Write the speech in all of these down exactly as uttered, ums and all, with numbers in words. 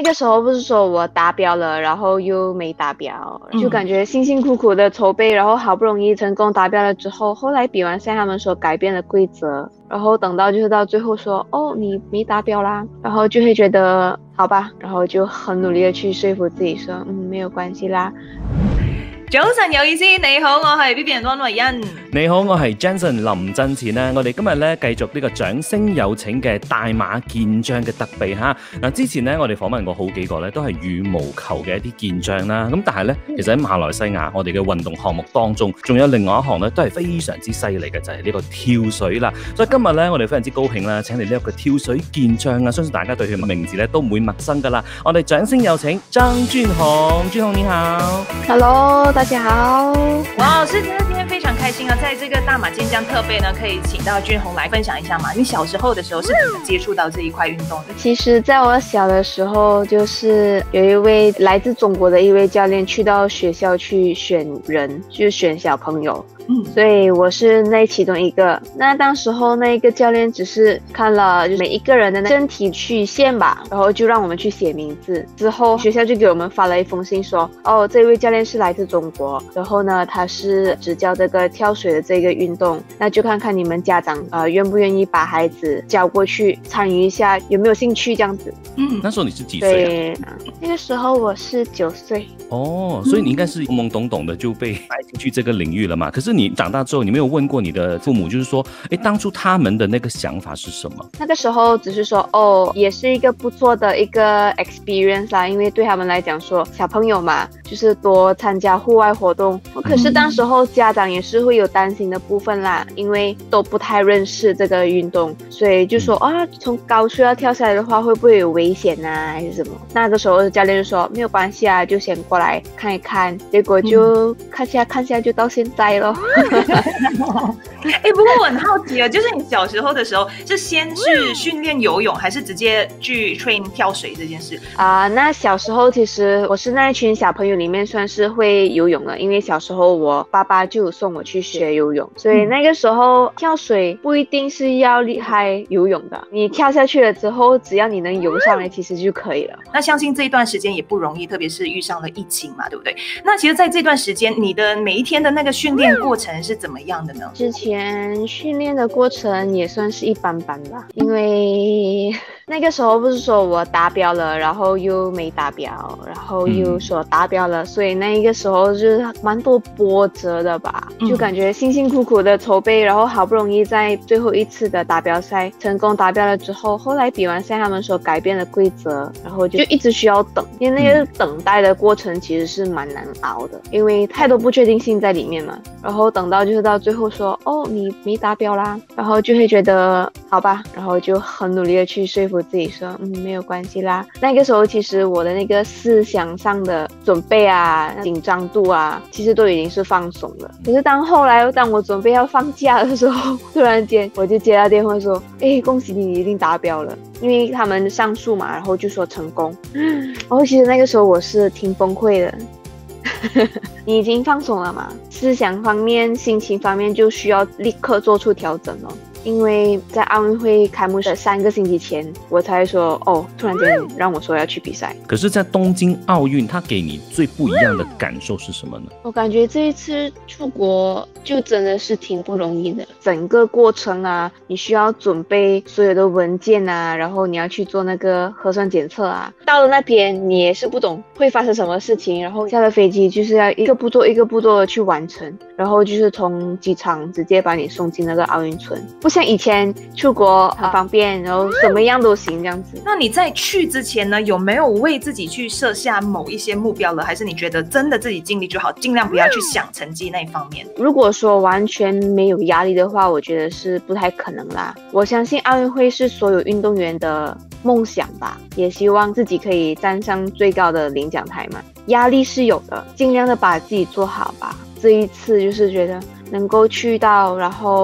那个时候不是说我达标了，然后又没达标，就感觉辛辛苦苦的筹备，然后好不容易成功达标了之后，后来比完赛他们说改变了规则，然后等到就是到最後說哦你沒達標啦，然後就會覺得好吧，然後就很努力的去說服自己說嗯沒有關係啦。 早晨有意思，你好，我係 B B 人安慧欣。 你好，我係 Jensen 林振前啦。我哋今日咧繼續呢個掌聲有請嘅大馬健將嘅特備嚇。嗱，之前咧我哋訪問過好幾個咧，都係羽毛球嘅一啲健將啦。咁但係咧，其實喺馬來西亞，我哋嘅運動項目當中，仲有另外一項咧，都係非常之犀利嘅，就係、是、呢個跳水啦。所以今日咧，我哋非常之高興啦，請嚟呢一個跳水健將啊，相信大家對佢嘅名字咧都唔會陌生噶啦。我哋掌聲有請張俊宏，俊宏你好 ，Hello， 大家好。 哇，是今天非常開心啊，在這個大馬健將特備呢，可以請到俊宏來分享一下嘛。你小時候的時候是怎麼接觸到這一塊運動的？ 其實在我小的時候，就是有一位來自中國的一位教練去到學校去選人，就選小朋友。嗯，所以我是那其中一個。那當時候那一個教練只是看了每一個人的身體曲線吧，然後就讓我們去寫名字。之後學校就給我們發了一封信說，哦，這位教練是來自中國，然後呢他是執教這個跳水的這個運動，那就看看你們家長呃願不願意把孩子交過去參與一下，有沒有興趣這樣子。 嗯，那時候你是幾歲啊？ 對，那個時候我是九歲。 哦，所以你應該是懵懵懂懂的就被帶進去這個領域了嘛？可是你長大之後，你沒有問過你的父母，就是說，誒，當初他們的那個想法是什麼？ 那個時候只是說，哦，也是一個不錯的一個 experience 啦，因為對他們來講說，小朋友嘛，就是多參加戶外活動。可是當時候家長也是會有擔心的部分啦，因為都不太認識這個運動，所以就說，啊，從高處要跳下來的話，會不會有危險啊，還是什麼？那個時候教練就說，沒有關係啊，就先過來看一看，結果就看下看下就到現在咯。 哎、欸，不過我很好奇啊，就是你小時候的時候是先去訓練游泳，還是直接去 train 跳水這件事啊、呃？那小時候其實我是那一群小朋友裡面算是會游泳的，因為小時候我爸爸就送我去學游泳，所以那個時候跳水不一定是要厲害游泳的，你跳下去了之後，只要你能游上來，其實就可以了。 那相信這一段時間也不容易，特別是遇上了疫情嘛，對不對？那其實在這段時間，你的每一天的那個訓練過程是怎麼樣的呢？ 之前訓練的過程也算是一般般吧，因為那個時候不是說我達標了，然後又沒達標，然後又說達標了，所以那個時候就是蠻多波折的吧，就感覺辛辛苦苦的籌備，然後好不容易在最後一次的達標賽成功達標了之後，後來比完賽他們說改變了規則，然後就一直需要等，因為那個等待的過程其實是蠻難熬的，因為太多不確定性在裡面嘛，然後等到就是到最後說哦你沒達標啦，然後就會覺得好吧，然後就很努力的去說服自己說嗯沒有關係啦。那個時候其實我的那個思想上的準備啊緊張度啊其實都已經是放鬆了，可是當後來當我準備要放假的時候，突然間我就接到電話說誒恭喜你已經達標了，因為他們上訴嘛，然後就說成功，然後其實那個時候我是挺崩潰的。你已經放鬆了嘛，思想方面心情方面就需要立刻做出調整了，因為在奧運會開幕的三個星期前我才說哦突然間讓我說要去比賽。 可是在東京奧運它給你最不一樣的感受是什麼呢？ 我感覺這一次出國就真的是挺不容易的，整個過程啊你需要準備所有的文件啊，然後你要去做那個核酸檢測啊，到了那邊你也是不懂會發生什麼事情，然後下了飛機就是要一個步驟一個步驟的去完成，然後就是從機場直接把你送進那個奧運村，不像以前出國很方便，然後什麼樣都行這樣子。 那你在去之前呢，有沒有為自己去設下某一些目標了？還是你覺得真的自己盡力就好，盡量不要去想成績那一方面？ 如果說完全沒有壓力的話，我覺得是不太可能啦。我相信奧運會是所有運動員的夢想吧，也希望自己可以站上最高的領獎台嘛。壓力是有的，盡量的把自己做好吧。這一次就是覺得能夠去到，然後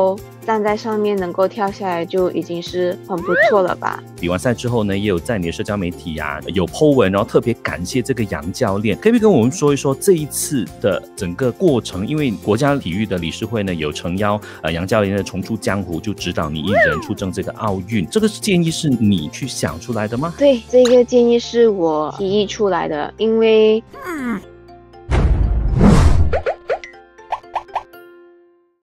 站在上面能够跳下来就已经是很不错了吧。 比完赛之后呢，也有在你的社交媒体啊有 po 文，然后特别感谢这个杨教练，可不可以跟我们说一说这一次的整个过程？因为国家体育的理事会呢有诚邀呃杨教练的重出江湖，就指导你一人出征这个奥运，这个建议是你去想出来的吗？ 对，这个建议是我提议出来的，因为